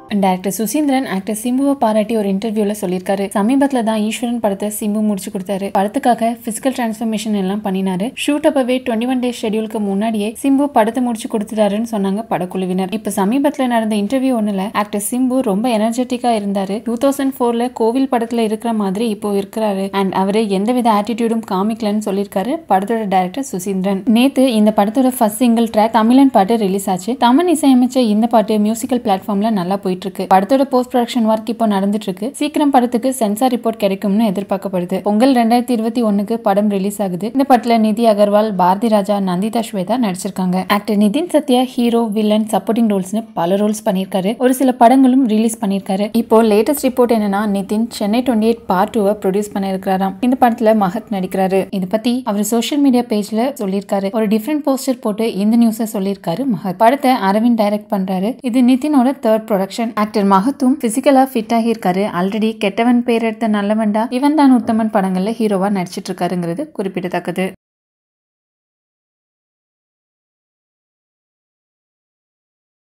Director Suseenthiran actor சிம்புவை பாராட்டி ஒரு இன்டர்வியூல சொல்லியிருக்காரு. சமீபத்துல தான் ஈஸ்வரன் படத்தை சிம்பு முடிச்சு கொடுத்தாரு. படத்துக்காக பிசிக்கல் டிரான்ஸ்ஃபர்மேஷன் எல்லாம் பண்ணினாரு. ஷூட் அப்பவே 21 டேஸ் ஷெட்யூலுக்கு முன்னாடியே சிம்பு படத்தை முடிச்சு கொடுத்துட்டாருன்னு சொன்னாங்க படக்குழுவினர். இப்ப சமீபத்துல நடந்த இன்டர்வியூ ஒண்ணுல ஆக்டர் சிம்பு ரொம்ப எனர்ஜெட்டிக்கா இருந்தாரு. 2004ல கோவில் படத்துல இருக்கிற மாதிரி இப்போ இருக்கிறாரு அண்ட் அவரு எந்தவித ஆட்டிடியூடும் காமிக்கலன்னு சொல்லியிருக்காரு படத்தோட டைரக்டர் சுசீந்திரன். நேத்து இந்த படத்தோட ஃபர்ஸ்ட் சிங்கிள் ட்ராக் தமிழன் பாட்டு ரிலீஸ் ஆச்சு. தமிழ் இசையமைச்ச இந்த பாட்டு மியூசிக்கல் பிளாட்ஃபார்ம்ல நல்லா போயிட்டு இருக்கு. படத்தோட போஸ்ட் ப்ரொடக்ஷன் ஒர்க் இப்போ நடந்துட்டு இருக்கு. சீக்கிரம் படத்துக்கு சென்சார் ரிப்போர்ட் கிடைக்கும்னு எதிர்பார்க்கப்படுது. பொங்கல் 2021க்கு படம் ரிலீஸ் ஆகுது. இந்த படத்துல நிதி அகர்வால், பாரதி ராஜா, நந்திதா ஸ்வேதா நடிச்சிருக்காங்க. Actor Nitin Sathya hero, villain, supporting ரோல்ஸ்னு பல ரோல்ஸ் பண்ணிருக்காரு. ஒரு சில படங்களும் ரிலீஸ் பண்ணிருக்காரு. இப்போ லேட்டஸ்ட் ரிப்போர்ட் என்னன்னா நிதின் சென்னை 28 பார்ட் 2 ப்ரொடியூஸ் பண்ணிருக்காராம். இந்த படத்துல மஹத் நடிக்கிறாரு. இது பத்தி அவர் சோஷியல் மீடியா பேஜ்ல சொல்லியிருக்காரு. ஒரு டிஃபரெண்ட் போஸ்டர் போட்டு இந்த நியூஸை சொல்லியிருக்காரு மஹத். படத்தை அரவிந்த் டைரக்ட் பண்றாரு. இது நிதினோட தேர்ட் ப்ரொடக்ஷன். ஆக்டர் மஹத்தும் பிசிக்கலா ஃபிட் ஆகியிருக்காரு. ஆல்ரெடி கெட்டவன் பேர் எடுத்த நல்லவன்டா, இவன் தான் உத்தமன் படங்கள்ல ஹீரோவா நடிச்சிட்டு இருக்காருங்கிறது குறிப்பிடத்தக்கது.